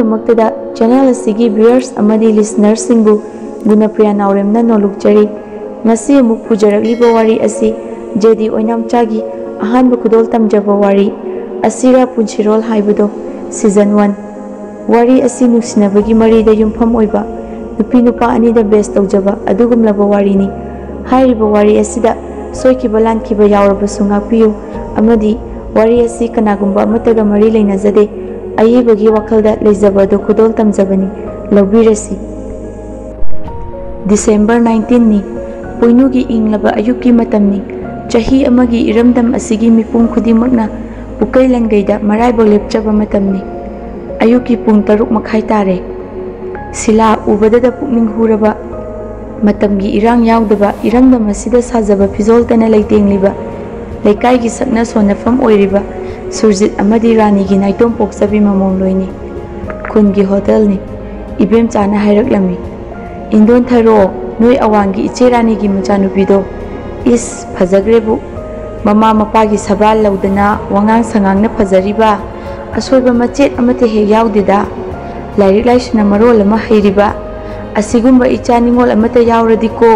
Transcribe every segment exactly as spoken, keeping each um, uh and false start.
ꯃꯛꯇꯗ channel ꯑꯁꯤꯒꯤ ꯚ꯭ꯌꯨꯌꯔꯁ ꯑꯃꯗꯤ ꯂꯤꯁꯅꯔꯁꯤꯡꯕꯨ Gunapriya Naoremna ꯅꯣꯂꯨꯛꯆꯔꯤ ngasi amuk pujarakliba wari asi J D Oinamchagi ahanba khudol tamjaba wari Ashira Punshirol Haibado Season one wari asi nuksinabagi marida yumpham oiba nupi nupa anida best tawjaba adugumlaba warini hairiba wari asida soikiba lankiba yaurabasu ngakpiyu amadi wari asi kanagumba amataga mari leinazade ayibagi wakhalda leijabado khudol tamjabani lawbirasi December nineteenth ni Poinugi inglaba ayuki matamni chahi amagi iramdam asigi mipung khudimakna pukailangaida maraibo lepchaba matamni ayuki pung taruk makhai tare sila ubadada pukning huraba matamgi irang yaudaba iramdam asida sajaba fizoltana leitengliba leikaigi sakna sonafam oiriba Surjit amadi rani gi naitom poksabi mamong loini khungi hotel ni ibem chana hairaklami Indon tharo noi awangi icherani gi machanupido is phajagrebu mama mapagi sabal laudana wangang sangang phajariba asoiba machet amate he yaudida lairik laisna marol ama heiriba asigumba ichaningol amate yauradi ko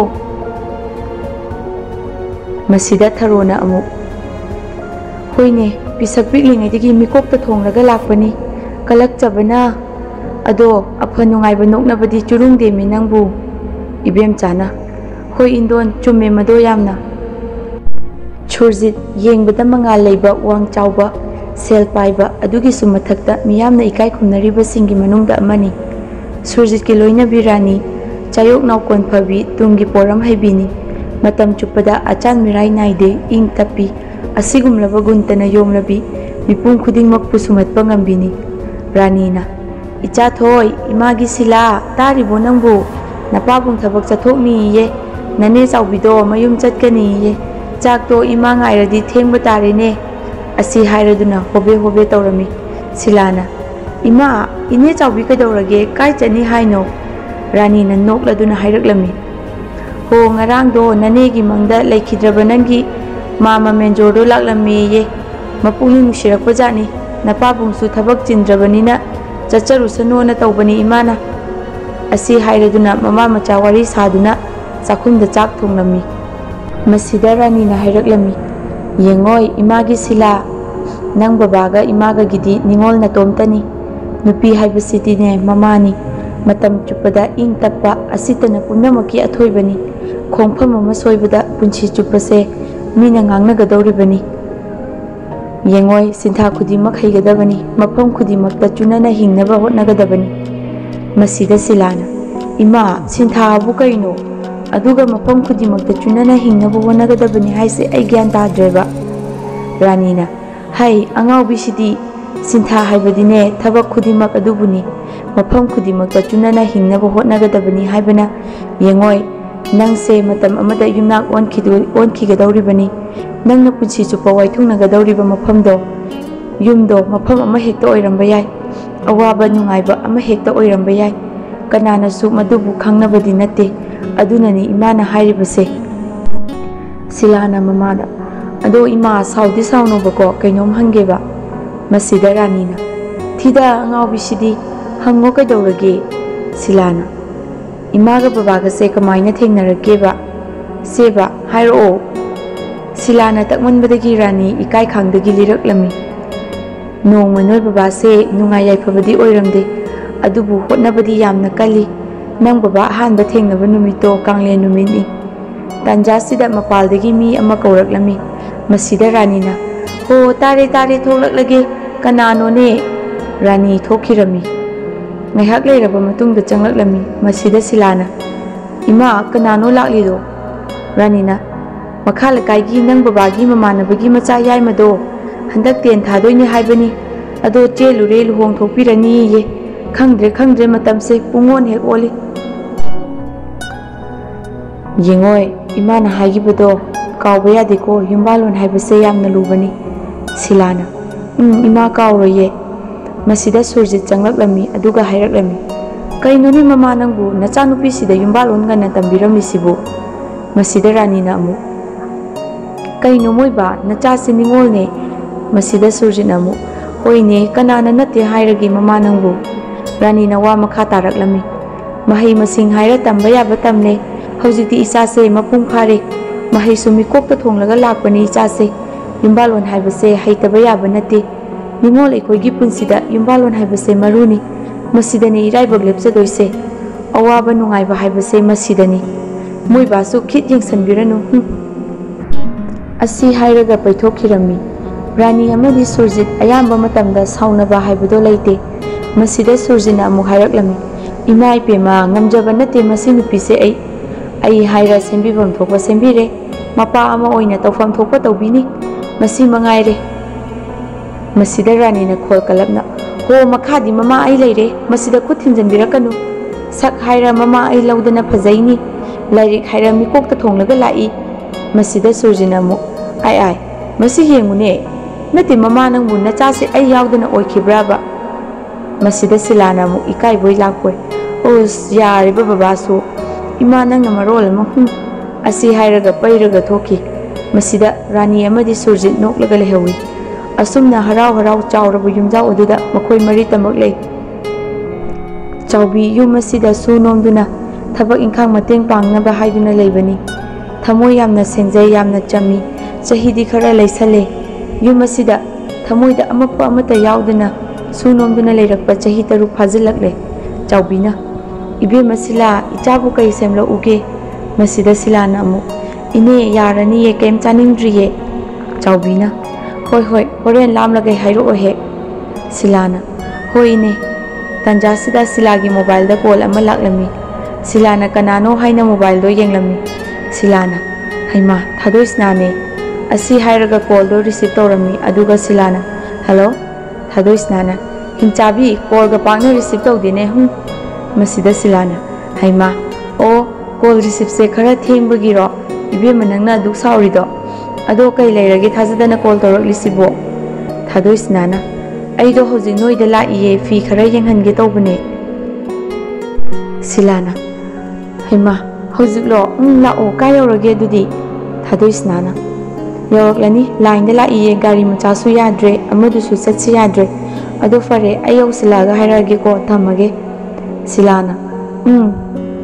masida tharona amu hoine pisak piklingaidagi mikokta thongraga lakpani kalak chabana ado aphanungaiba noknabadi churungde mi nangbu ibem chana hoi indon chumme mado yamna Surjit yengbada mangal leiba wang chauba sel paiba adugi sumathakta miyamna ikai khumnariba singi manungda amani Surjit ki loina birani chayok naukon phabi tungi poram haibini matam chupada achan mirai naide ing tapi asigumlaba guntana yomlabi mipung khudingmak pusumatpa ngambini ranina icha thoi imagi sila taribo nangbu napabung thabak chathokni ye nane chaubido mayum chatkani ye chak to ima ngairadi thengba tarene asi hairaduna hobe hobe tawrami silana ima ine chaubi kaidawrage kai chani haino rani na nokladuna hairaklami ho ngarang do nane gi mangda laikhidraba nangi mama menjordo laklami ye mapungni nusirakpa jani napabung su thabak chindrabanina chacharusanona tawbani imana asi hairaduna mama macha wari saduna chakhumda chak thonglami masida rani na hairaklami yengoi imagi sila nang babaga imaga gidi ningol na tomtani nupi haibasiti ne mamani matam chupada ing tappa asitana pumnamaki athoibani khongpham ama soibada punchi chupase mina ngangna gadoribani yengoi sintha khudimak haigadabani mafam khudimakta chunana hingnaba hotnagadabani masida silana ima sintha abu kaino aduga mafam khudimakta chunana hingnaba hotnagadabani haise ai gyan tadreba ranina hai angau bisidi sintha haibadine thabak khudimak adubuni mafam khudimakta chunana hingnaba hotnagadabani haibana yengoi nangse matam amada yumnak onkidu onkigadoribani nangna punchi chupa waithungnagadoriba mafamdo yumdo mafam ama hekta oiramba yai awaba nungaiba ama hekta oiramba yai kanana su madubu khangnabadi natte adunani imana hairibase silana mamada ado ima saudi sauno bako kainom hangeba masida ranina thida angau bisidi hango kaidorage silana imaga babaga se kamaina thengnarageba seba hairo silana takmanbadagi rani ikai khangdagi liraklami nong manoi baba se nungai yaifabadi oiramde adubu hotnabadi yamna kali nang baba hanba thengnaba numito kangle numini tanjasida mapaldagi mi ama kauraklami masida ranina ho tare tare tholaklage kanano ne rani thokhirami ngaihak leiraba matungda changlaklami masida silana ima kanano laklido ranina makhala kaigi nang babagi mamanabagi macha yai mado handak ten thadoini haibani ado chelure luhong thokpirani ye khangdre khangdre matamse pungon hek oli yengoi imana haigibado kawba yadeko yumbalon haibase yamna lubani silana um ima kawroye masida Surjit changlaklami aduga hairaklami kainoni mama nangbu nachanupi sida yumbalon gana tambiramisibu masida ranina amu kaino moiba nacha siningol ne masida Surjit amu hoine kanana nate hairagi mama nangbu Ranina wa makha taraklami. Mahai masing haira tamba yaba tamle. Haujikti ichase mapung phare. Mahai su mikokta thonglaga lakpani ichase. Yumbalon haibase haitaba yaba nate. Ningol ekhoi gi punsida yumbalon haibase maruni. Masidani iraibak lepjadoise. Awaba nungaiba haibase masidani. Moi basu khit yengsanbiranu. Asi hairaga paithokirami. Rani amadi Surjit ayamba matamda saunaba haibado leite. Masida Surjina amu hairaklami. Ima ipema ngamjaba nate masi nupise ai. Ai haira sembibam thokpa sembire. Mapa ama oina tawfam thokpa tawbini. Masi mangaire. Masida Ranina khol kalapna. Ho makhadi mama ai leire. Masida khut thinjanbirakanu. Sak haira mama ai laudana phajaini. Lairik haira mikokta thonglaga lai. Masida Surjina amu ai ai. Masi yengune. Nati mama nangbu nachase ai yaudana oikhibraba. Masida Silana mu ikai boy lakpoi. Os yariba babasu. Ima nang namarol ama hum. Asi hairaga pairaga thoki. Masida Rani amadi Surjit noklaga lehawi. Asumna harau harau chawrabu yumjau aduda makhoi mari tamak lei. Chawbi yum masida su nomduna thabak ingkhang mateng pangnaba haiduna leibani. Thamoi yamna sengjai yamna chami. Chahidi khara leisale. Yum asida thamoida amappa amata yaudana sunomduna leirakpa chahi taru phajilakle. Chawbina ibe masila ichabu kai semla uge. Masida Silana amu ine yarani ye kem chaningdriye. Chawbina hoi hoi horen lamlagai hairo ohe. Silana hoi ne tanjasida Silagi mobile da call ama laklami. Silana kanano haina mobile do yenglami. Silana haima thadoisnane asi hairaga call do receive tawrami aduga Silana hello thadoisnana hinchabi call ga pakna receive tawdine hum. Masida Silana haima o call receive se khara thengbagi ro ibe manangna duk saurido ado kai leirage thajadana call tawraklisibo. Thadoisnana aido hojik noida laiye fi khara yenghange tawbane. Silana haima hojik lo um la o kai yorage dudi. Thadoisnana Yoroklani line da laiye gari macha su yadre amadusu chatsi yadre ado fare ayo silaga hairage ko thamage. Silana um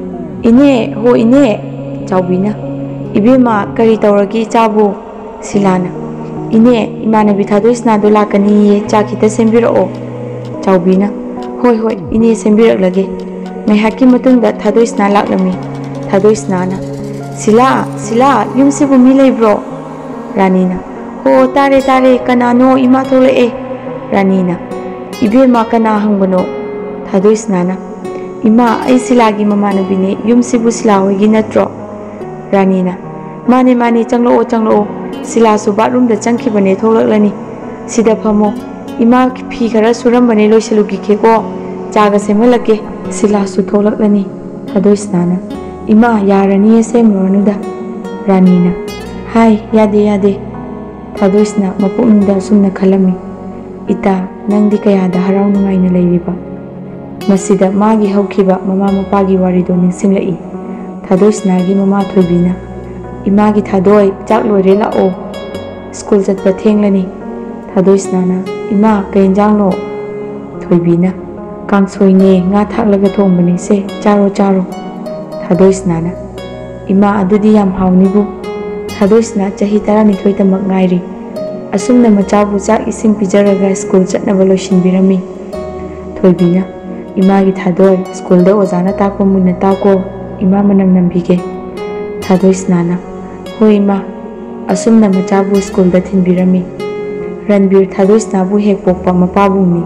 ine ho ine. Chawbina ibema kari tawragi chabu. Silana ine imanabi Thadoisna do lakani ye chakita sembirao. Chawbina hoi hoi ine sembiraklage. Maihaki matungda Thadoisna laklami. Thadoisnana Sila sila yumsibu mi leibro. Ranina ho tare tare kanano ima thole e. Ranina ibema kana hangbano. Thadoisnana ima ai Silagi mamanabine yumsibu Sila hoigi natro. Ranina mane mane changlo changlo Sila su bathroom da changkhibane tholaklani. Sida phamo ima phi khara surambane loisalugi kheko chaga semalake. Sila su tholaklani. Thadoisnana ima yarani semronuda. Ranina hai yade yade. Thadoisna mapukningda sumna khalami. Ita nangdi kayada harau nungaina leiriba. Masida magi haukhiba mama mapagi warido ningsinglai. Thadoisnagi mama Thoibina imagi thadoi chak loire lao school chatpa thenglani. Thadoisnana ima kainjanglo. Thoibina kangsoine nga thaklaga thongbani se charo charo. Thadoisnana ima adudi yam haunibu. Thadoisna chahi taranithoi tamak ngairi. Asumna machabu chak ising pijaraga school chatnaba loisinbirami. Thoibina imagi thadoi school da ojana takpa munna tako ima manam nambige. Thadoisnana hoi ima asumna machabu school da thinbirami. Ranbir Thadoisnabu hek pokpa mapabungni.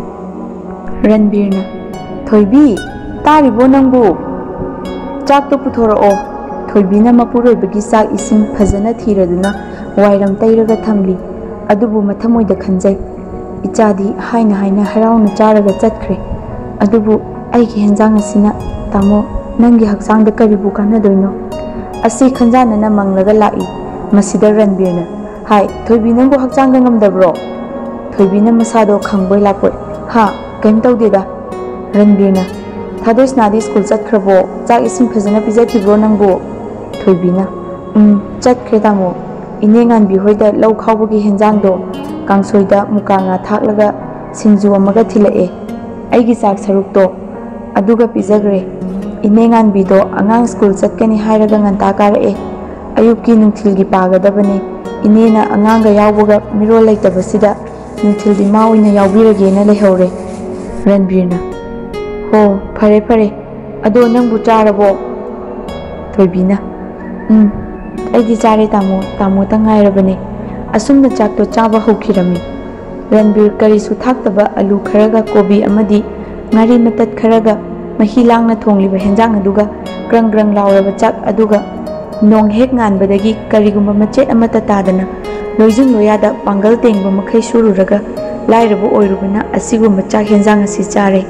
Ranbirna Thoibi taribo nangbu chak to puthorao. Thoibina mapuroibagi chak ising phajana thiraduna wairam tairaga thamli. Adubu mathamoida khanjai. Ichadi haina haina harauna charaga chatkre. Adubu aigi henjang asina tamo nangi haksang da karibu kanadoino. Asi khanjana na manglaga lai. Masida Ranbirna hai Thoibi nangbu haksang da ngamdabro. Thoibina masado khangboi lapoi ha kaim tawdeda. Ranbirna Thadoisnadi school chatkrabo chak ising phajana pijakhibro nangbu. Thoibina um chatkre tamo ine nganbi hoida lau khawbagi henjangdo kangsoida mukanga thaklaga singju amaga thilae. Aigi chak sarukto ꯑꯗꯨꯒ ꯄꯤꯖꯈ꯭ꯔꯦ꯫ ꯏꯅꯦ ꯉꯥꯟꯕꯤꯗꯣ ꯑꯉꯥꯡ school ꯆꯠꯀꯅꯤ ꯍꯥꯏꯔꯒ ꯉꯟꯇꯥ ꯀꯥꯔꯛꯑꯦ꯫ ꯑꯌꯨꯛꯀꯤ ꯅꯨꯡꯊꯤꯜꯒꯤ ꯄꯥꯒꯗꯕꯅꯤ꯫ ꯏꯅꯦꯅ ꯑꯉꯥꯡꯒ ꯌꯥꯎꯕꯒ ꯃꯤꯔꯣꯜ ꯂꯩꯇꯕꯁꯤꯗ ꯅꯨꯡꯊꯤꯜꯗꯤ ꯃꯥ ꯑꯣꯏꯅ ꯌꯥꯎꯕꯤꯔꯒꯦꯅ ꯂꯩꯍꯧꯔꯦ꯫ ꯔꯟꯕꯤꯔꯅ ꯍꯣ ꯐꯔꯦ ꯐꯔꯦ ꯑꯗꯣ ꯅꯪꯕꯨ ꯆꯥꯔꯕꯣ? ꯊꯣꯏꯕꯤꯅ ꯎꯝ ꯑꯩꯗꯤ ꯆꯥꯔꯦ ꯇꯥꯃꯣ, ꯇꯥꯃꯣꯇꯪ ꯉꯥꯏꯔꯕꯅꯦ꯫ ꯑꯁꯨꯝꯅ ꯆꯥꯛꯇꯣ ꯆꯥꯕ ꯍꯧꯈꯤꯔꯝꯃꯤ꯫ ꯔꯟꯕꯤꯔ ꯀꯔꯤꯁꯨ ꯊꯥꯛꯇꯕ ꯑꯂꯨ ꯈꯔꯒ ꯀꯣꯕꯤ ꯑꯃꯗꯤ ꯉꯥꯔꯤ ꯃꯇꯠ ꯈꯔꯒ ꯃꯍꯤ ꯂꯥꯡꯅ ꯊꯣꯡꯂꯤꯕ ꯍꯦꯟꯖꯥꯡ ꯑꯗꯨꯒ ꯒ꯭ꯔꯪ ꯒ꯭ꯔꯪ ꯂꯥꯎꯔꯕ ꯆꯥꯛ ꯑꯗꯨꯒ ꯅꯣꯡ ꯍꯦꯛ ꯉꯥꯟꯕꯗꯒꯤ ꯀꯔꯤꯒꯨꯝꯕ ꯃꯆꯦꯠ ꯑꯃꯠꯇ ꯇꯥꯗꯅ ꯂꯣꯏꯖꯤꯡ ꯂꯣꯌꯥꯗ ꯄꯥꯡꯒꯜ ꯇꯦꯡꯕ ꯃꯈꯩ ꯁꯨꯔꯨꯔꯒ ꯂꯥꯏꯔꯕ ꯑꯣꯏꯔꯨꯕꯅ ꯑꯁꯤꯒꯨꯝꯕ ꯆꯥꯛ ꯍꯦꯟꯖꯥꯡ ꯑꯁꯤ ꯆꯥꯔꯦ꯫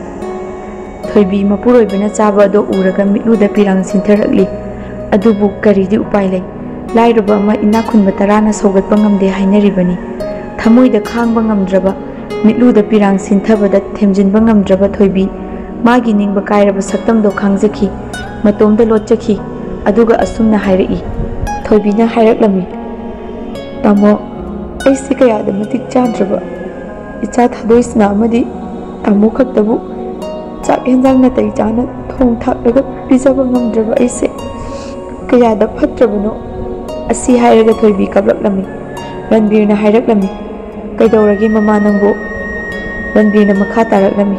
ꯊꯣꯏꯕꯤ ꯃꯄꯨꯔꯣꯏꯕꯅ ꯆꯥꯕ ꯑꯗꯣ ꯎꯔꯒ ꯃꯤꯠꯂꯨꯗ ꯄꯤꯔꯥꯡ ꯁꯤꯟꯊꯔꯛꯂꯤ꯫ ꯑꯗꯨꯕꯨ ꯀꯔꯤꯗꯤ ꯎꯄꯥꯏ ꯂꯩ? ꯂꯥꯏꯔꯕ ꯑꯃ ꯏꯅꯥꯛ ꯈꯨꯟꯕ ꯇꯔꯥꯅ ꯁꯧꯒꯠꯄ ꯉꯝꯗꯦ ꯍꯥꯏꯅꯔꯤꯕꯅꯤ꯫ ꯊꯃꯣꯏꯗ ꯈꯥꯡꯕ ꯉꯝꯗ꯭ꯔꯕ, ꯃꯤꯠꯂꯨꯗ ꯄꯤꯔꯥꯡ ꯁꯤꯟꯊꯕꯗ ꯊꯦꯝꯖꯤꯟꯕ ꯉꯝꯗ꯭ꯔꯕ ꯊꯣꯏꯕꯤ ꯃꯥꯒꯤ ꯅꯤꯡꯕ ꯀꯥꯏꯔꯕ ꯁꯛꯇꯝꯗꯣ ꯈꯥꯡꯖꯈꯤ, ꯃꯇꯣꯝꯗ ꯂꯣꯠꯆꯈꯤ꯫ ꯑꯗꯨꯒ ꯑꯁꯨꯝꯅ ꯍꯥꯏꯔꯛꯏ꯫ ꯊꯣꯏꯕꯤꯅ ꯍꯥꯏꯔꯛꯂꯝꯃꯤ, ꯇꯥꯃꯣ ꯑꯩꯁꯦ ꯀꯌꯥꯗ ꯃꯇꯤꯛ ꯆꯥꯗ꯭ꯔꯕ ꯏꯆꯥ ꯊꯥꯗꯣꯏꯁꯅꯥ ꯑꯃꯗꯤ ꯇꯥꯃꯣ ꯈꯛꯇꯕꯨ ꯆꯥꯛ ꯍꯦꯟꯖꯥꯡ ꯅꯥꯇꯩ ꯆꯥꯅ ꯊꯣꯡ ꯊꯥꯛꯂꯒ ꯄꯤꯖꯕ ꯉꯝꯗ꯭ꯔꯕ ꯑꯩꯁꯦ ꯀꯌꯥꯗ ꯐꯠꯇ꯭ꯔꯕꯅꯣ꯫ ꯑꯁꯤ ꯍꯥꯏꯔꯒ ꯊꯣꯏꯕꯤ ꯀꯞꯂꯛꯂꯝꯃꯤ꯫ ꯔꯟꯕꯤꯔꯅ ꯍꯥꯏꯔꯛꯂꯝꯃꯤ, ꯀꯩꯗꯧꯔꯒꯦ ꯃꯃꯥ ꯅꯪꯕꯨ? ꯔꯟꯕꯤꯔꯅ ꯃꯈꯥ ꯇꯥꯔꯛꯂꯝꯃꯤ,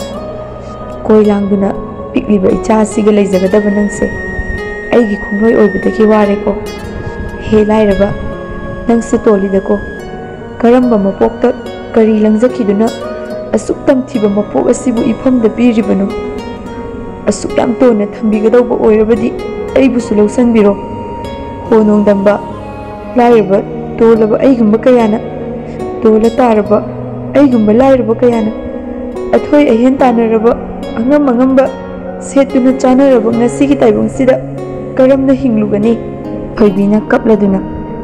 ꯀꯣꯏ ꯂꯥꯡꯗꯨꯅ ꯄꯤꯛꯂꯤꯕ ꯏꯆꯥ ꯑꯁꯤꯒ ꯂꯩꯖꯒꯗꯕ ꯅꯪꯁꯦ ꯑꯩꯒꯤ ꯈꯣꯡꯂꯣꯏ ꯑꯣꯏꯕꯗꯒꯤ ꯋꯥꯔꯦꯀꯣ꯫ ꯍꯦ ꯂꯥꯏꯔꯕ, ꯅꯪꯁꯦ ꯇꯣꯜꯂꯤꯗꯀꯣ꯫ ꯀꯔꯝꯕ ꯃꯄꯣꯛꯇ ꯀꯔꯤ ꯂꯪꯖꯈꯤꯗꯨꯅ ꯑꯁꯨꯛ ꯇꯝꯊꯤꯕ ꯃꯄꯣꯛ ꯑꯁꯤꯕꯨ ꯏꯐꯝꯗ ꯄꯤꯔꯤꯕꯅꯣ? ꯑꯁꯨꯛ ꯌꯥꯝ ꯇꯣꯟꯅ ꯊꯝꯕꯤꯒꯗꯧꯕ ꯑꯣꯏꯔꯕꯗꯤ ꯑꯩꯕꯨꯁꯨ ꯂꯧꯁꯟꯕꯤꯔꯣ꯫ ꯍꯣ ꯅꯣꯡꯗꯝꯕ, ꯂꯥꯏꯔꯕ ꯇꯣꯜꯂꯕ ꯑꯩꯒꯨꯝꯕ ꯀꯌꯥꯅ, ꯇꯣꯜꯂ ꯇꯥꯔꯕ ꯑꯩꯒꯨꯝꯕ ꯂꯥꯏꯔꯕ ꯀꯌꯥꯅ ꯑꯊꯣꯏ ꯑꯍꯦꯟ ꯇꯥꯟꯅꯔꯕ, ꯑꯉꯝ ꯑꯉꯝꯕ ꯁꯦꯠꯇꯨꯅ ꯆꯥꯅꯔꯕ ꯉꯁꯤꯒꯤ ꯇꯥꯏꯕꯪꯁꯤꯗ ꯀꯔꯝꯅ ꯍꯤꯡꯂꯨꯒꯅꯤ? ꯊꯣꯏꯕꯤꯅ ꯀꯞꯂꯗꯨꯅ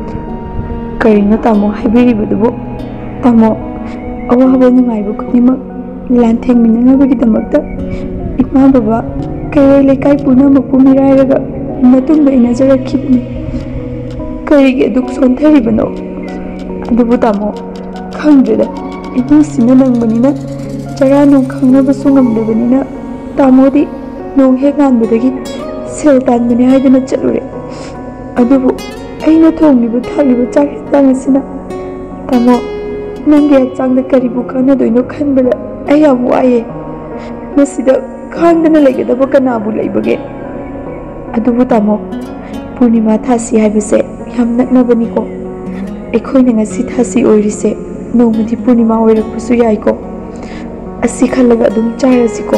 ꯀꯔꯤꯅꯣ ꯇꯥꯃꯣ ꯍꯥꯏꯕꯤꯔꯤꯕꯗꯨꯕꯨ? ꯇꯥꯃꯣ ꯑꯋꯥꯕ ꯅꯨꯡꯉꯥꯏꯕ ꯈꯨꯗꯤꯡꯃꯛ ꯂꯥꯟꯊꯦꯡꯃꯤꯟꯅꯅꯕꯒꯤꯗꯃꯛꯇ ꯏꯃꯥ ꯕꯕꯥ ꯀꯩꯔꯣꯏ ꯂꯩꯀꯥꯏ ꯄꯨꯝꯅꯃꯛꯄꯨ ꯃꯤꯔꯥꯏꯔꯒ ꯃꯇꯨꯡꯗ ꯏꯟꯅꯖꯔꯛꯈꯤꯕꯅꯤ꯫ ꯀꯔꯤꯒꯤ ꯑꯗꯨꯛ ꯁꯣꯟꯊꯔꯤꯕꯅꯣ? ꯑꯗꯨꯕꯨ ꯇꯥꯃꯣ ꯈꯪꯗ꯭ꯔꯦꯗ, ꯏꯃꯨꯡꯁꯤꯅ ꯅꯪꯕꯅꯤꯅ ꯆꯔꯥ ꯅꯨꯡ ꯈꯪꯅꯕꯁꯨ ꯉꯝꯗꯕꯅꯤꯅ ꯇꯥꯃꯣꯗꯤ ꯅꯣꯡ ꯍꯦꯛ ꯉꯥꯟꯕꯗꯒꯤ ꯁꯦꯜ ꯇꯥꯟꯕꯅꯤ ꯍꯥꯏꯗꯨꯅ ꯆꯠꯂꯨꯔꯦ꯫ ꯑꯗꯨꯕꯨ ꯑꯩꯅ ꯊꯣꯡꯂꯤꯕ ꯊꯥꯛꯂꯤꯕ ꯆꯥꯛ ꯍꯦꯟꯖꯥꯡ ꯑꯁꯤꯅ ꯇꯥꯃꯣ ꯅꯪꯒꯤ ꯍꯛꯆꯥꯡꯗ ꯀꯔꯤꯕꯨ ꯀꯥꯟꯅꯗꯣꯏꯅꯣ ꯈꯟꯕꯗ ꯑꯩ ꯌꯥꯝ ꯋꯥꯏꯑꯦ꯫ ꯃꯁꯤꯗ ꯈꯥꯡꯗꯅ ꯂꯩꯒꯗꯕ ꯀꯅꯥꯕꯨ ꯂꯩꯕꯒꯦ? ꯑꯗꯨꯕꯨ ꯇꯥꯃꯣ ꯄꯨꯔꯅꯤꯃꯥ ꯊꯥꯁꯤ ꯍꯥꯏꯕꯁꯦ ꯌꯥꯝ ꯅꯛꯅꯕꯅꯤꯀꯣ꯫ ꯑꯩꯈꯣꯏꯅ ꯉꯁꯤ ꯊꯥꯁꯤ ꯑꯣꯏꯔꯤꯁꯦ ꯅꯣꯡꯃꯗꯤ ꯄꯨꯔꯅꯤꯃꯥ ꯑꯣꯏꯔꯛꯄꯁꯨ ꯌꯥꯏꯀꯣ꯫ ꯑꯁꯤ ꯈꯜꯂꯒ ꯑꯗꯨꯝ ꯆꯥꯔꯁꯤꯀꯣ꯫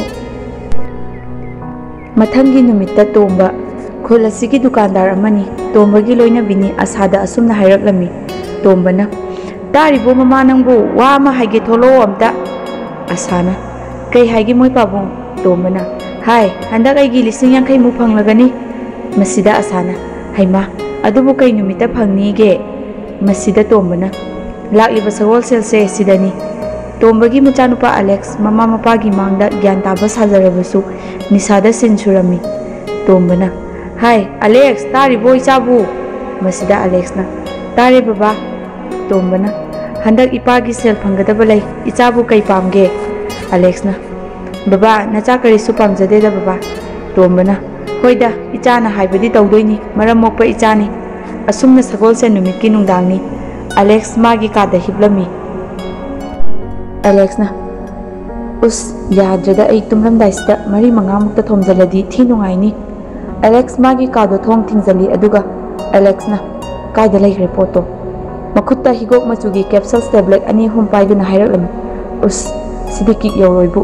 ꯃꯊꯪꯒꯤ ꯅꯨꯃꯤꯠꯇ ꯇꯣꯝꯕ ꯈꯨꯜ ꯑꯁꯤꯒꯤ ꯗꯨꯀꯥꯟꯗꯥꯔ ꯑꯃꯅꯤ꯫ ꯇꯣꯝꯕꯒꯤ ꯂꯣꯏꯅꯕꯤꯅꯤ ꯑꯁꯥꯗ ꯑꯁꯨꯝꯅ ꯍꯥꯏꯔꯛꯂꯝꯃꯤ꯫ ꯇꯣꯝꯕꯅ ꯇꯥꯔꯤꯕꯣ ꯃꯃꯥ ꯅꯪꯕꯨ? ꯋꯥ ꯑꯃ ꯍꯥꯏꯒꯦ ꯊꯣꯛꯂꯛꯑꯣ ꯑꯝꯇ꯫ ꯑꯁꯥꯅ ꯀꯩ ꯍꯥꯏꯒꯦ ꯃꯣꯏ ꯄꯥꯕꯨꯡ? ꯇꯣꯝꯕꯅ ꯍꯥꯏ ꯍꯟꯗꯛ ꯑꯩꯒꯤ ꯂꯤꯁꯤꯡ ꯌꯥꯡꯈꯩꯃꯨꯛ ꯐꯪꯂꯒꯅꯤ꯫ ꯃꯁꯤꯗ ꯑꯁꯥꯅ ꯍꯩꯃꯥ ꯑꯗꯨꯕꯨ ꯀꯩ ꯅꯨꯃꯤꯠꯇ ꯐꯪꯅꯤꯒꯦ? ꯃꯁꯤꯗ ꯇꯣꯝꯕꯅ ꯂꯥꯛꯂꯤꯕ ꯁꯒꯣꯜꯁꯦꯜꯁꯦ ꯁꯤꯗꯅꯤ꯫ ꯇꯣꯝꯕꯒꯤ ꯃꯆꯥꯅꯨꯄꯥ ꯑꯂꯦꯛꯁ ꯃꯃꯥ ꯃꯄꯥꯒꯤ ꯃꯥꯡꯗ ꯒ꯭ꯌꯥꯟ ꯇꯥꯕ ꯁꯥꯖꯔꯕꯁꯨ ꯅꯤꯁꯥꯗ ꯁꯤꯟ ꯁꯨꯔꯝꯃꯤ꯫ ꯇꯣꯝꯕꯅ ꯍꯥꯏ ꯑꯂꯦꯛꯁ ꯇꯥꯔꯤꯕꯣ ꯏꯆꯥꯕꯨ? ꯃꯁꯤꯗ ꯑꯂꯦꯛꯁꯅ ꯇꯥꯔꯦ ꯕꯕꯥ꯫ ꯇꯣꯝꯕꯅ ꯍꯟꯗꯛ ꯏꯄꯥꯒꯤ ꯁꯦꯜ ꯐꯪꯒꯗꯕ ꯂꯩ, ꯏꯆꯥꯕꯨ ꯀꯩ ꯄꯥꯝꯒꯦ? ꯑꯂꯦꯛꯁꯅ ꯕꯕꯥ ꯅꯆꯥ ꯀꯔꯤꯁꯨ ꯄꯥꯝꯖꯗꯦꯗ ꯕꯕꯥ꯫ ꯇꯣꯝꯕꯅ ꯍꯣꯏꯗ ꯏꯆꯥꯅ ꯍꯥꯏꯕꯗꯤ ꯇꯧꯗꯣꯏꯅꯤ, ꯃꯔꯝ ꯃꯣꯛꯄ ꯏꯆꯥꯅꯤ꯫ ꯑꯁꯨꯝꯅ ꯁꯒꯣꯜꯁꯦꯟ ꯅꯨꯃꯤꯠꯀꯤ ꯅꯨꯡꯗꯥꯡꯅꯤ꯫ ꯑꯂꯦꯛꯁ ꯃꯥꯒꯤ ꯀꯥꯗ ꯍꯤꯞꯂꯝꯃꯤ꯫ ꯑꯂꯦꯛꯁꯅ ꯎꯁ ꯌꯥꯗ꯭ꯔꯦꯗ ꯑꯩ ꯇꯨꯝꯂꯝꯗꯥꯏꯁꯤꯗ ꯃꯔꯤ ꯃꯉꯥꯃꯨꯛꯇ ꯊꯣꯝꯖꯤꯜꯂꯗꯤ ꯊꯤ ꯅꯨꯡꯉꯥꯏꯅꯤ꯫ ꯑꯂꯦꯛꯁ ꯃꯥꯒꯤ ꯀꯥꯗꯣ ꯊꯣꯡ ꯊꯤꯡꯖꯤꯜꯂꯤ ꯑꯗꯨꯒ ꯑꯂꯦꯛꯁꯅ ꯀꯥꯏꯗ ꯂꯩꯈ꯭ꯔꯦ ꯄꯣꯠꯇꯣ? ꯃꯈꯨꯠꯇ ꯍꯤꯒꯣꯛ ꯃꯆꯨꯒꯤ ꯀꯦꯞꯁꯜꯁ ꯇꯦꯕ꯭ꯂꯦꯠ ꯑꯅꯤ ꯑꯍꯨꯝ ꯄꯥꯏꯗꯨꯅ ꯍꯥꯏꯔꯛꯂꯝꯃꯤ꯫ ꯎꯁ ꯁꯤꯗꯤ ꯀꯤꯛ ꯌꯧꯔꯣꯏꯕꯨ꯫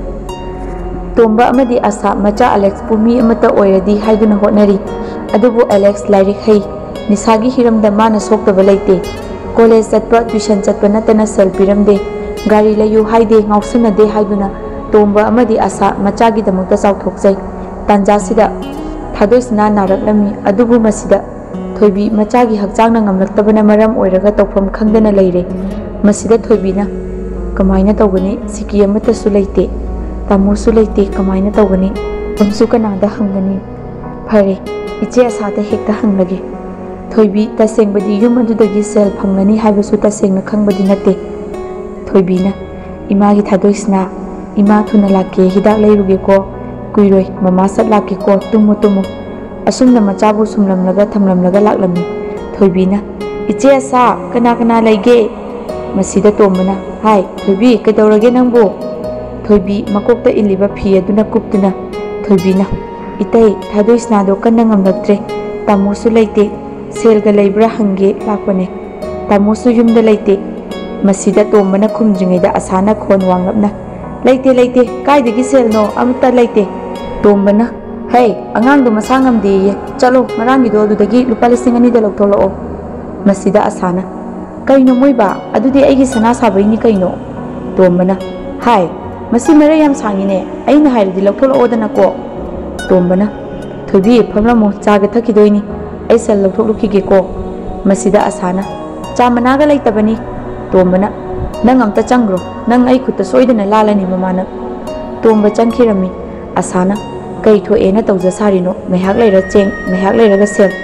ꯇꯣꯝꯕ ꯑꯃꯗꯤ ꯑꯁꯥ ꯃꯆꯥ ꯑꯂꯦꯛꯁꯄꯨ ꯃꯤ ꯑꯃꯠꯇ ꯑꯣꯏꯔꯗꯤ ꯍꯥꯏꯗꯨꯅ ꯍꯣꯠꯅꯔꯤ꯫ ꯑꯗꯨꯕꯨ ꯑꯂꯦꯛꯁ ꯂꯥꯏꯔꯤꯛ ꯍꯩ, ꯅꯤꯁꯥꯒꯤ ꯍꯤꯔꯝꯗ ꯃꯥꯅ ꯁꯣꯛꯇꯕ ꯂꯩꯇꯦ꯫ ꯀꯣꯂꯦꯖ ꯆꯠꯄ, ꯇ꯭ꯌꯨꯁꯟ ꯆꯠꯄ ꯅꯠꯇꯅ ꯁꯦꯜ ꯄꯤꯔꯝꯗꯦ, ꯒꯥꯔꯤ ꯂꯩꯌꯨ ꯍꯥꯏꯗꯦ, ꯉꯥꯎꯁꯤꯟꯅꯗꯦ ꯍꯥꯏꯗꯨꯅ ꯇꯣꯝꯕ ꯑꯃꯗꯤ ꯑꯁꯥ ꯃꯆꯥꯒꯤꯗꯃꯛꯇ ꯆꯥꯎꯊꯣꯛꯆꯩ꯫ ꯇꯥꯟꯖꯥꯁꯤꯗ ꯊꯥꯗꯣꯏꯁꯅꯥ ꯅꯥꯔꯛꯂꯝꯃꯤ꯫ ꯑꯗꯨꯕꯨ ꯃꯁꯤꯗ ꯊꯣꯏꯕꯤ ꯃꯆꯥꯒꯤ ꯍꯛꯆꯥꯡꯅ ꯉꯝꯂꯛꯇꯕꯅ ꯃꯔꯝ ꯑꯣꯏꯔꯒ ꯇꯧꯐꯝ ꯈꯪꯗꯅ ꯂꯩꯔꯦ꯫ ꯃꯁꯤꯗ ꯊꯣꯏꯕꯤꯅ ꯀꯃꯥꯏꯅ ꯇꯧꯒꯅꯤ? ꯁꯤꯀꯤ ꯑꯃꯠꯇꯁꯨ ꯂꯩꯇꯦ, ꯇꯥꯃꯣꯁꯨ ꯂꯩꯇꯦ, ꯀꯃꯥꯏꯅ ꯇꯧꯒꯅꯤ? ꯑꯃꯁꯨ ꯀꯅꯥꯗ ꯍꯪꯒꯅꯤ? ꯐꯔꯦ ꯏꯆꯦ ꯑꯁꯥꯗ ꯍꯦꯛꯇ ꯍꯪꯂꯒꯦ꯫ ꯊꯣꯏꯕꯤ ꯇꯁꯦꯡꯕꯗꯤ ꯌꯨꯝ ꯑꯗꯨꯗꯒꯤ ꯁꯦꯜ ꯐꯪꯂꯅꯤ ꯍꯥꯏꯕꯁꯨ ꯇꯁꯦꯡꯅ ꯈꯪꯕꯗꯤ ꯅꯠꯇꯦ꯫ ꯊꯣꯏꯕꯤꯅ ꯏꯃꯥꯒꯤ ꯊꯥꯗꯣꯏꯁꯅꯥ, ꯏꯃꯥ ꯊꯨꯅ ꯂꯥꯛꯀꯦ, ꯍꯤꯗꯥꯛ ꯂꯩꯔꯨꯒꯦꯀꯣ, kuiroi mama sat laki ko tumu tumu asumna machabu sumlamlaga thamlamlaga laklami thoibina iche asa kana kana laige masida tombana hai thoibi kedaurage nangbo thoibi makokta iliba phi aduna kuptuna thoibina itai thadoisna do kanna ngamlaktre tamosu leite selga leibra hange lakpane tamosu yumda leite masida tombana khumjingida asana khon wanglapna leite leite kaidagi selno amta leite tombana hey angang do masangam de chalo marangi do adudagi lupa lising ani da loktolo masida asana kaino moiba adudi aigi sana sabaini kaino tombana hai masi mere yam sangine aina hairdi loktolo odana ko tombana thobi phamlamo chaga thakidoini ai sel loktolukige ko masida asana chamanaga leitabani tombana nang amta changro nang ai khutta soidana lalani mamana tomba changkhirami asana kai tho ena tawja sarino ngahak leira cheng ngahak leira ga sel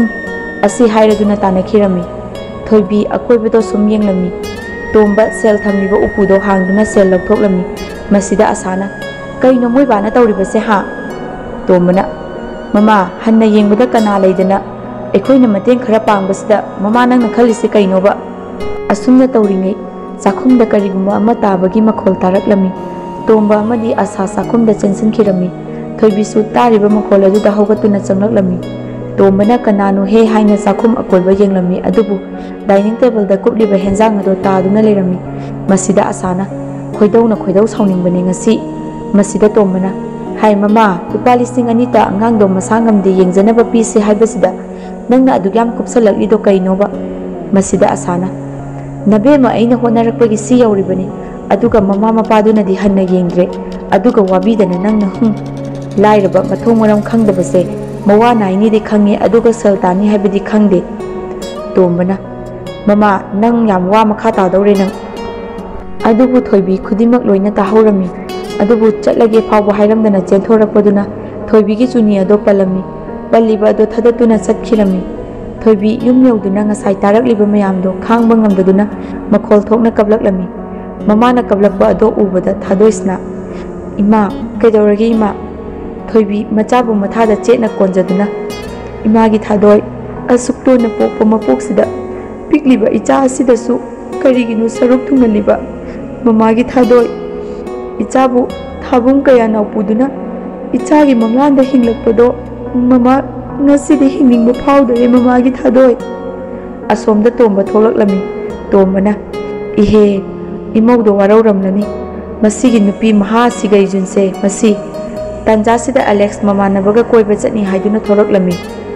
asi hairaduna tanakhirami thoibi akoibedo sum yenglami tomba sel thamliba upudo hangduna sel loktoklami masida asana kaino moi bana tawribase ha tombana mama hanna yengbada kana leidana ekoina mateng khara pangbasida mama nang na khalise kaino ba asumna tawringai sakhumda kariguma ama tabagi makhol taraklami tomba amadi asa sakhumda chensinkhirami thoibisu tariba makhol adu da haugatuna changlakami tombana kanano he haina sakhum akoiba yenglami adubu dining table da kupliba henjang ado taduna lerami masida asana khoidowna khoidow sauningbani ngasi masida tombana hai mama lupa lising anita angang do masangamde yengjanaba pise haibasida nangna adugyam kupsalakli do kainoba masida asana nabema aina honarakpagi si yauribani aduga mama mapaduna di hanna yengre aduga wabidana nangna hum lairaba mathong maram khangdabase mawa naini di khangi aduga saltani haibadi khangde tombana mama nang yam wa makha ta dawre nang adubu thoibi khudimak loina ta haurami adubu chatlage phawba hairamdana chelthorakpaduna thoibi gi chuni ado palami balliba ado thadatuna chatkhirami thoibi yum yauduna ngasai tarakliba mayamdo khangba ngamdaduna makhol thokna kablak-lami mamana kablakba ado ubada thadoisna ima kedoragi ima thoibi machabu mathada chetna konjaduna imagi thadoi asukto na pokpa mapoksida pikliba icha asidasu kariginu saruk thunganiba mamagi thadoi ichabu thabung kaya naupuduna ichagi mamlanda hinglakpado mama ngasidi hiningba phawdare mamagi thadoi asomda tomba tholaklami tombana ihe imaudo warauramlani masigi nupi maha sigai junse masi tanjasida Alex mamanabaga koiba chani haiduna tholaklami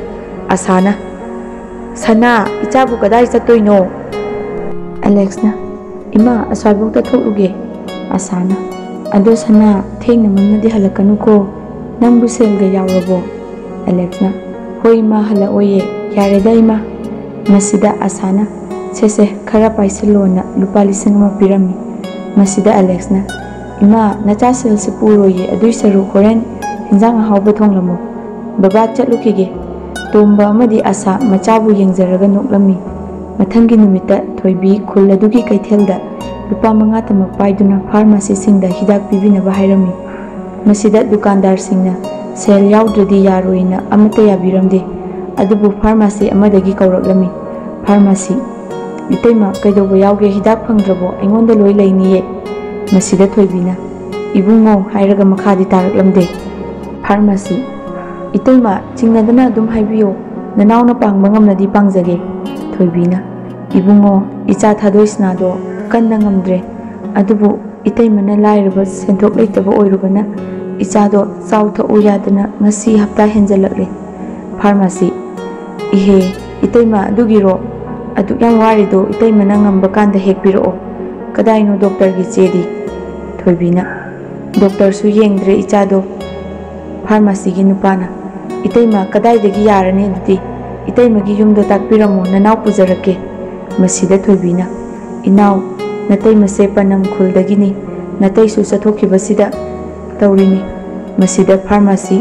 asana sana ichabu kadai chatoino Alex na ima aswabukta tholuge asana ado sana thengna mamnadi halakanu ko nangbu selga yawrabo Alex na hoi ma hala oye yareda ima masida asana sese khara paisilona lupa lising ma pirami masida Alex na ima nacha sel se puroye adui saru horen hinjang hawba thonglamo baba chatlukige tomba amadi asa machabu yengjaraga noklami mathangi numita thoibi khulladugi kaithelda lupa manga tamak paiduna pharmacy singda hidak pibinaba hairami masida dukandar singna sel yaudradi yaroina amata yabiramde adubu pharmacy amadagi kauraklami pharmacy itaima kaidobo yauge hidak phangdrabo aingonda loi leiniye masida thoibina ibungo hairaga makhadi taraklamde pharmacy itaima chingnadana adum haibiyo nanauna pangba ngamnadi pangjage thoibina ibungo icha thadoisna do kanna ngamdre adubu itaimana lairaba senthok leitaba oirubana ichado chawtha uyadana ngasi hapta henjalakle pharmacy ihe itaima adugiro adu yang warido itaimana ngamba kanda hekpiro kadaino doctor gi chedi thoibina doctor su yengdre ichado pharmacy gi nupana itaima kadai degi yarane dudi itaima gi yumdo takpiramo nanaw pujarake masida thoibina inaw natai mase panam khuldagini natai su chathokibasida taurini masida pharmacy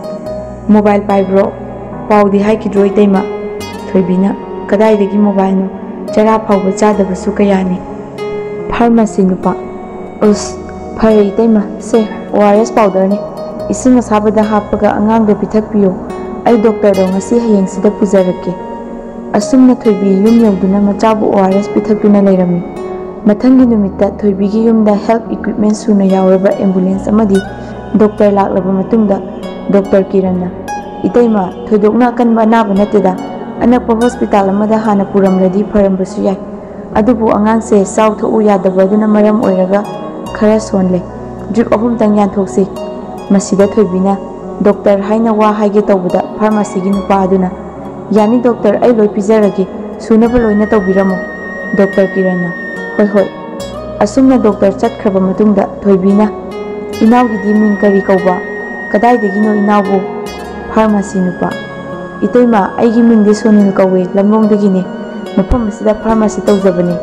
mobile paibro paudi haikidroi taima thoibina kadai degi mobile no chara phawba chadabasu kayani pharmacy nupa us phai taima se O R S powder ni ising asabada hapaga angang da pithakpiyo ai doctor do ngasi hayeng sida pujarake asumna thoibi yum yawduna machabu O R S pithakduna leirami mathangi numitta thoibi gi yumda health equipment suna yawraba ambulance amadi doctor laklaba matungda doctor Kiranna itaima thoidokna kanba naba nateda anakpa hospital amada hana puramradi farambasu yai adubu angang se south u yadaba duna maram oiraga khara sonle drip ahum tang yanthokse masida thoibina doctor haina wa haige tawbada pharmacy gi nupa aduna yani doctor ai loi pijarage sunaba loina tawbiramo doctor Kiranna hoi hoi asumna doctor chatkraba matungda thoibina inaw gi diming kari kauba kadai degi no inawu pharmacy nupa itoima aigi mingdi sonil kawe lamlong degi ne mafam asida pharmacy tawjabani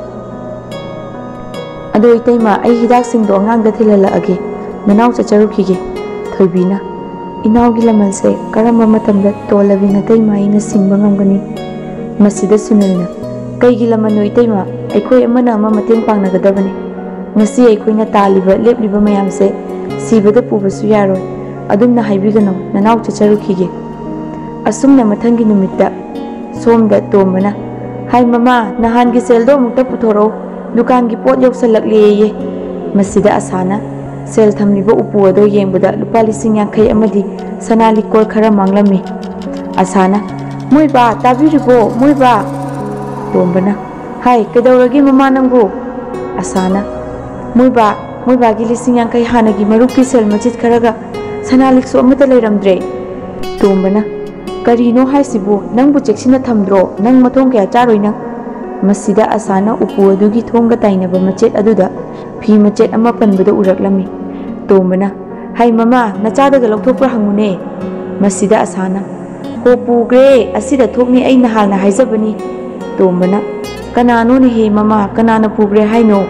ado itoima ai hidak singdo angang da thilala age nanaw chacharukhige thoibina inaw gi lamalse karamba matamda tolabi nataima ina singba ngamgani masida sunilna kaigi lamano itoima aikoi amana ama mateng pangnagadabani ngasi aikoina taliba lepliba mayamse sibada pubasu yaroi adumna haibigano nanaw chacharukhige asumna mathangi numitta somda tombana hai mama nahan gi seldo mukta puthoro dukan gi pot yoksalakle masida asana sel thamliba upu ado yengbada lupa lising yankai amadi sanali kol khara manglami asana moiba tabiribo moiba tombana hai kedauragi mama nambu asana moiba moiba gi lising yankai hanagi maruki sel majit kharaga sanalik so amata leiramdre tombana karino haisibu nangbu cheksina thamdro nang mathong kya charoi nang masida asana upu adugi thongga tainaba machet aduda phi machet ama panbada uraklami tombana hai mama nachadaga lokthokpra hangune masida asana ko pugre asida thokni ai nahal na haijabani tombana kanano ni he mama kanana pugre haino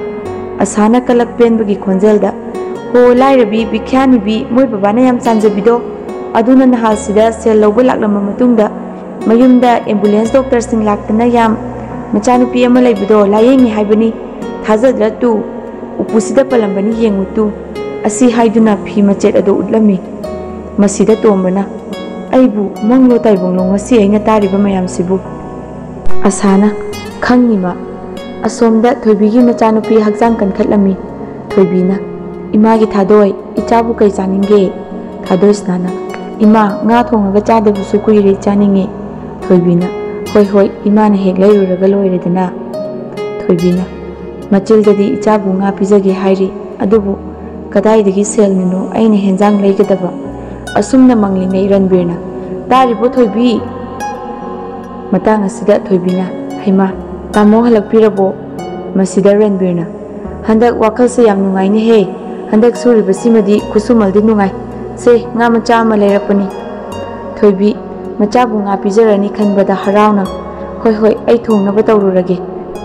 asana kalak penbagi khonjelda ho lairabi bikhyani bi moi babana yam chanjabido aduna nahal sida sel loba laklama matungda mayumda ambulance doctor sing laktana yam machanupi ama leibido layengi haibani thajadra tu upusida palambani yengutu asi haiduna phi machet ado utlami masida tombana aibu manglo taibonglo ngasi aina tariba mayam sibu asana khangnima asomda thoibigi machanupi hakjang kankhatlami thoibina ima gi thadoi ichabu kai chaninge thadoi snana ima nga thongaga chadabu su kuire chaninge thoibina hoi hoi ima na hek leiruraga loiredana thoibina machildadi ichabu nga pijage hairi adubu kadai dagi sel nino aina henjang leigadaba asumna manglingei Ranbirna taribo thoibi matang asida thoibina haima tamo halakpirabo masida Ranbirna handak wakal se yam nungai ni he handak suri basimadi kusumaldi nungai se nga macha ama leirapani thoibi machabu nga pijarani khanbada harauna hoi hoi ai thongnaba tawrurage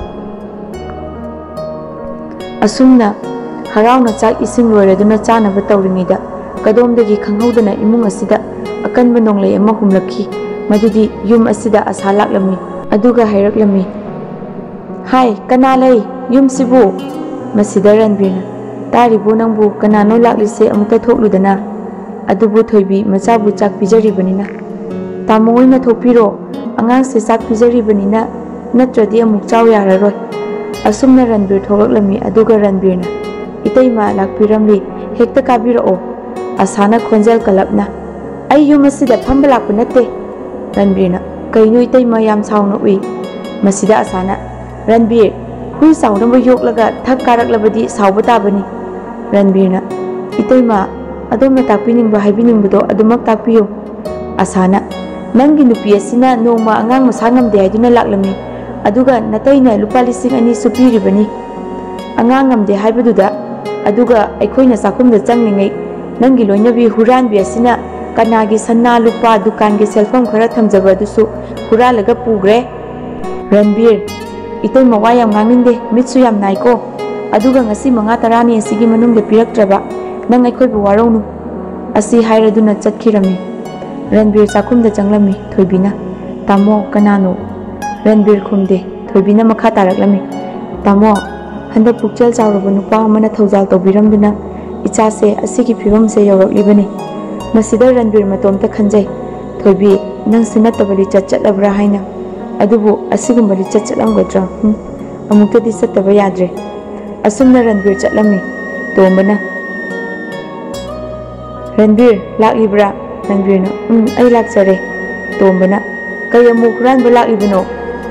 asumna harauna chak ising loiraduna chanaba tawringida kadomdagi khanghaudana imung asida akanba nonglei ama humlakhi madudi yum asida asa laklami aduga hairaklami hai kana lei yum sibu masida Ranbirna taribu nangbu kanano laklise amuta thokludana adubu thoibi machabu chak pijaribanina tamoina thopiro angang se chak pijaribanina natradi amuk chaw yararoi asumna Ranbir thoklaklami aduga Ranbirna itaima lakpiramli hekta kabirao asana khonjal kalapna ai yum asida phamba lakpa natte Ranbirna kaino itaima yam sauna ui masida asana Ranbir hui saunaba yoklaga thak karaklabadi sauba tabani Ranbirna itaima adomna takpiningba haibiningbudo adumak takpiyo asana nangi nupi asina nongma angang masangamde haiduna laklami aduga nataina lupa lising ani supiribani angang ngamde haibaduda aduga aikoina sakumda changlingei nangi loinabi huranbi asina kanagi sanna lupa dukan ge selfam khara thamjaba dusu huralaga pugre Ranbir itoi mawa yam nganginde mitsu yam naiko aduga ngasi manga tarani asigi manungde piraktraba nang aikoi bu waronu asi hairaduna chatkirami Ranbir chakumda changlami thoibina tamo kanano Ranbir khumde thoibina makha taraklami tamo handa pukchal chawraba nupa amana thaujal tobiramduna ichase asigi phibam se yoraklibani masida Ranbir matomta khanjai thoibi nang sinatabali chachalabra haina adubu asigumbali chachalamgadra hm amukta di sataba yadre asumna Ranbir chatlami tombana Ranbir laklibra Ranbir na um ai lakchare tombana kayamu huran balak ibno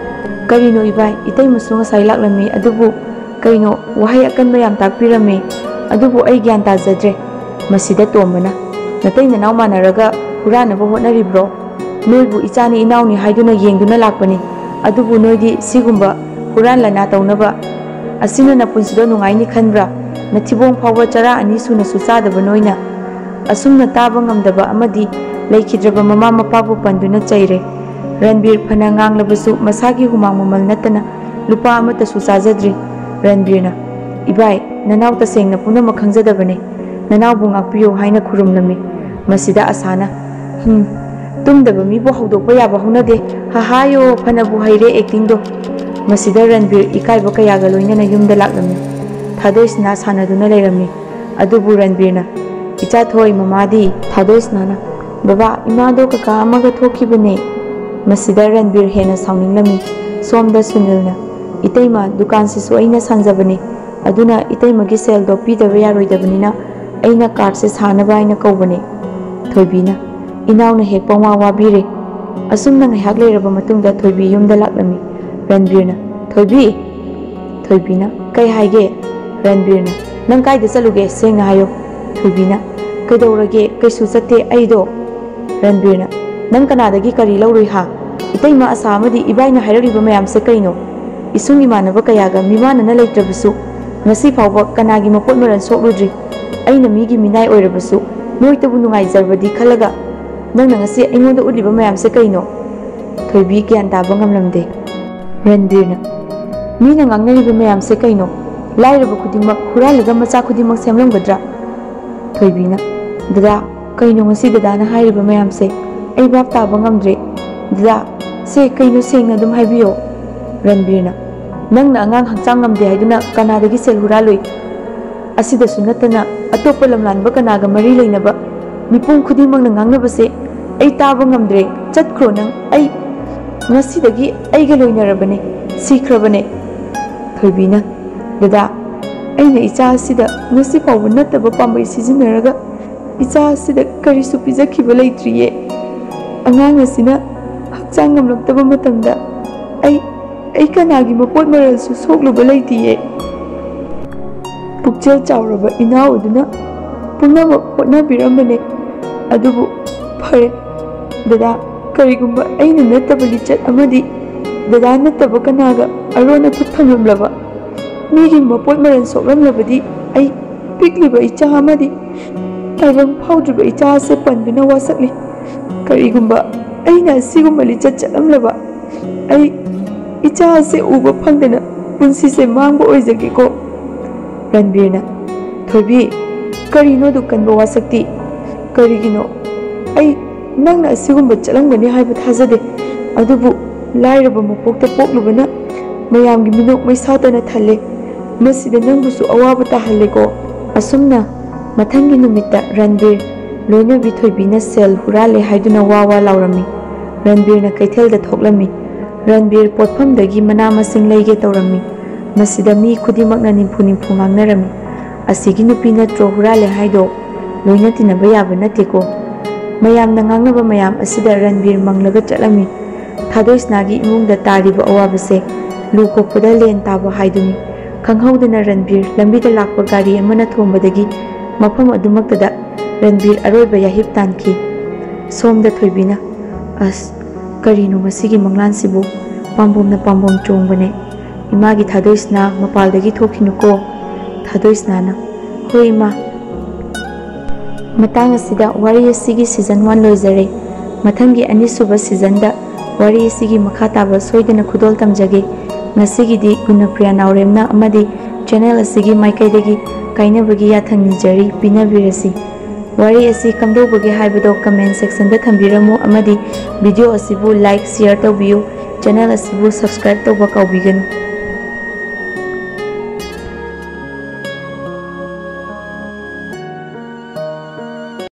karino ibai itai musunga sai laklami adubu kaino wahai akan mayam takpirami adubu ai gyan tajadre masida tombana natai nanaw manaraga hurana ba hotnaribro noibu ichani inawni haiduna yengduna lakpani adubu noidi sigumba huran lana tawnaba asina na punsido nungaini khanbra nathibong phawba chara ani suna suchadaba noina asumna taba ngamdaba amadi laikhidraba mama mapabu panduna chaire Ranbir phana nganglabasu masagi humang mamal natana lupa amata suchajadri Ranbir na ibai nanaw ta sengna puna makhangjadabane nanaw bu ngakpiyo haina khurumlami masida asana hm tumdaba mi bu hawdokpa yaba haunade ha hayo phana bu haire acting do masida Ranbir ikaiba kayaga loinana yumda laklami thadoisna sanaduna leirami adubu Ranbir na icha thoi mamadi thadoisna na baba imado kaka amaga thokibane masida Ranbir hena sauninglammi somda Sunilna itaima dukan sisu aina sanjabani aduna itaima gi sel do pidaba yaroidabanina aina card se sanaba aina kaubane thoibina inawna hek pawma wabire asumna ngahak leiraba matungda thoibi yumda laklami Ranbirna thoibi thoibina kai haige Ranbirna nang kaida chaluge sengna hayo thoibina kaidaurage kaisu chatte aido Ranbirna nang kanadagi kari laurui ha itaima asa amadi ibaina hairariba mayam se kaino isung imanaba kayaga mimana na leitrabasu ngasi phawba kanagi mapot maran sokludri aina migi minai oirabasu noitabu nungai jarbadi khalaga nangna ngasi aingonda uliba mayam se kaino thoibi gyan taba ngamlamde Ranbirna mina ngangnariba mayam se kaino lairaba khudimak huralaga macha khudimak semlamgadra thoibina dada kaino ngasi dada na hairiba mayam se ai bab taba ngamdre dada se kaino sengna dum haibiyo Ranbirna nangna angang hangchang ngamde haiduna kanadagi sel huraloi asida sunatana atopa lamlanba kanaga mari leinaba mipum khudimang na ngangnaba se ai taba ngamdre chatkhro nang ai ngasidagi aiga loinarabane sikhrabane thoibina dada aina icha asida ngasi pawba nataba pambai sijinaraga icha asida karisu pijakhiba leitriye angang asina hakchang ngamlaktaba matamda ai ai kanagi mapot maralsu sokluba leitiye pukchel chawraba inaw aduna punama hotnabirambane adubu phare dada karigumba aina nataba lichat amadi dada nataba kanaga arona thuthamlamlaba migi mapot maral soklamlabadi ai pikliba icha amadi taibang phawdriba icha se panduna wasakli karigumba aina sigumba lichat chalamlaba ai icha se uba phangdana punsi se mangba oijage ko Ranbirna thoibi karino dukanba wasakti karigino ai nangna asigumba chalanggani haiba thajade adubu lairaba mapokta poklubana mayamgi minok maisatana thalle masida nangbusu awaba tahalle ko asumna mathangi numitta Ranbir loinabi thoibina sel hurale haiduna wawa laurami Ranbirna kaithelda thoklami Ranbir potphamdagi mana masing leige tawrami masida mi khudimakna nimpu nimpu ngangnarami asigi nupi natro hurale haido loina tinaba yaba nateko mayamna ngangnaba mayam asida Ranbir manglaga chatlami thadoisnagi imungda tariba awabase lukokpada len taba haiduni khanghaudana Ranbir lambida lakpa gari amana thombadagi mafam adumaktada Ranbir aroiba yahip tanki somda thoibina as karino masigi manglan sibu pambom na pambom chongbane imagi thadoisna mapaldagi thokhinuko thadoisna na hoi ma matang asida wari asigi season one loizare mathangi ani suba season da wari asigi makha taba soidana khudol tamjage ngasigi di Gunapriya Naorem na amadi channel asigi maikaidagi kainabagi yathang nijari pinabirasi wari asi kamdobage haibado comment section da thambiramu amadi video asibu like share tawbiyu channel asibu subscribe tawba kaubiganu